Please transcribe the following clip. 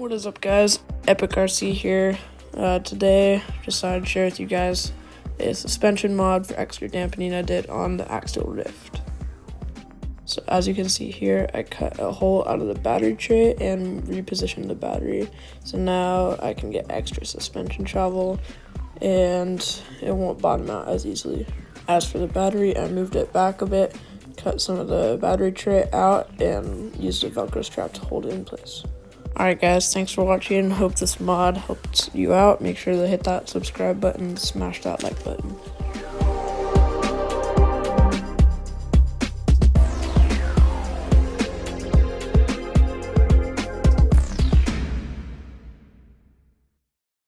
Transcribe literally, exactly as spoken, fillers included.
What is up, guys? Epic R C here. Uh, today, decided to share with you guys a suspension mod for extra dampening I did on the Axial Ryft. So as you can see here, I cut a hole out of the battery tray and repositioned the battery. So now I can get extra suspension travel and it won't bottom out as easily. As for the battery, I moved it back a bit, cut some of the battery tray out, and used a Velcro strap to hold it in place. Alright guys, thanks for watching. Hope this mod helped you out. Make sure to hit that subscribe button, smash that like button.